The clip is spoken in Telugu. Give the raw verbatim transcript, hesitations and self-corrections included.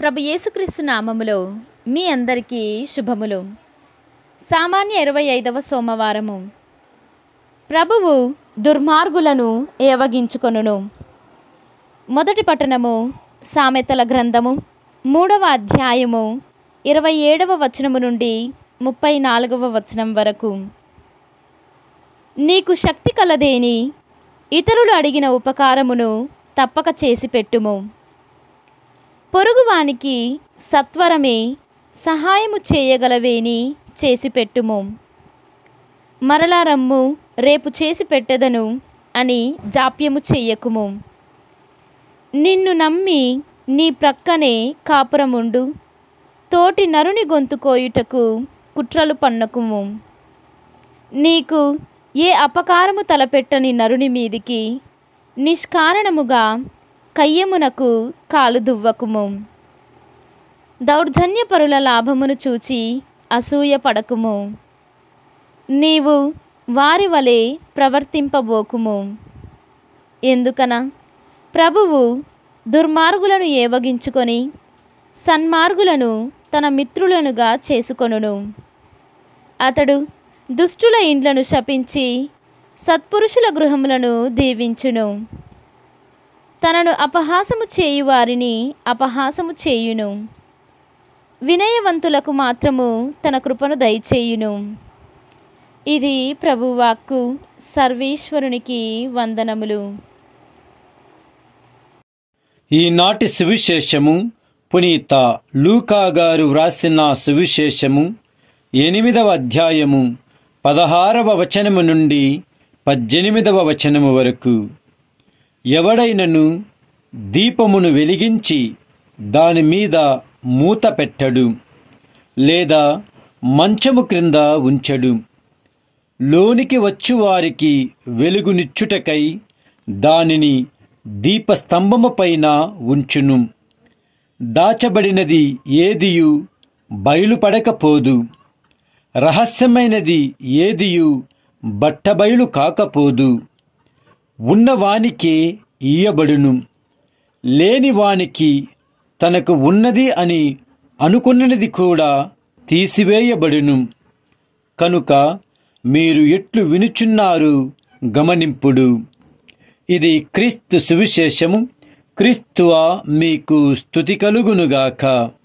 ప్రభు యేసుక్రీస్తు నామములో మీ అందరికీ శుభములు. సామాన్య ఇరవై ఐదవ సోమవారము. ప్రభువు దుర్మార్గులను ఏవగించుకొనును. మొదటి పట్టణము సామెతల గ్రంథము మూడవ అధ్యాయము ఇరవై ఏడవ వచనము నుండి ముప్పై నాలుగవ వచనం వరకు. నీకు శక్తి కలదేని ఇతరులు అడిగిన ఉపకారమును తప్పక చేసి పెట్టుము. పొరుగువానికి సత్వరమే సహాయము చేయగలవేని చేసిపెట్టుము. మరలా రమ్ము, రేపు చేసి పెట్టెదను అని జాప్యము చెయ్యకుము. నిన్ను నమ్మి నీ ప్రక్కనే కాపురముండు, తోటి నరుని గొంతు కోయుటకు కుట్రలు పన్నకుము. నీకు ఏ అపకారము తలపెట్టని నరుని మీదికి నిష్కారణముగా కయ్యమునకు కాలు దువ్వకుము. దౌర్జన్యపరుల లాభమును చూచి అసూయ పడకుము. నీవు వారి వలె ప్రవర్తింపబోకుము. ఎందుకన ప్రభువు దుర్మార్గులను ఏవగించుకొని సన్మార్గులను తన మిత్రులనుగా చేసుకొనును. అతడు దుష్టుల ఇండ్లను శపించి సత్పురుషుల గృహములను దీవించును. తనను అపహాసము చేయు వారిని అపహాసము చేయును. వినయవంతులకు మాత్రము తన కృపను దయచేయును. ఇది ప్రభువాక్కు. సర్వేశ్వరునికి వందనములు. ఈనాటి సువిశేషము పునీత లూకా గారు వ్రాసిన సువిశేషము ఎనిమిదవ అధ్యాయము పదహారవ వచనము నుండి పద్దెనిమిదవ వచనము వరకు. ఎవడైనను దీపమును వెలిగించి దానిమీద మూత పెట్టడు, లేదా మంచము క్రింద ఉంచడు. లోనికి వచ్చువారికి వెలుగునిచ్చుటకై దానిని దీపస్తంభము పైన ఉంచును. దాచబడినది ఏదియు బయలుపడకపోదు, రహస్యమైనది ఏదియు బట్టబయలు కాకపోదు. ఉన్నవానికే ఇయ్యబడును, లేనివానికి తనకు ఉన్నది అని అనుకున్నది కూడా తీసివేయబడును. కనుక మీరు ఎట్లు వినుచున్నారు గమనింపుడు. ఇది క్రీస్తు సువిశేషము. క్రీస్తువా మీకు స్తుతి కలుగునుగాక.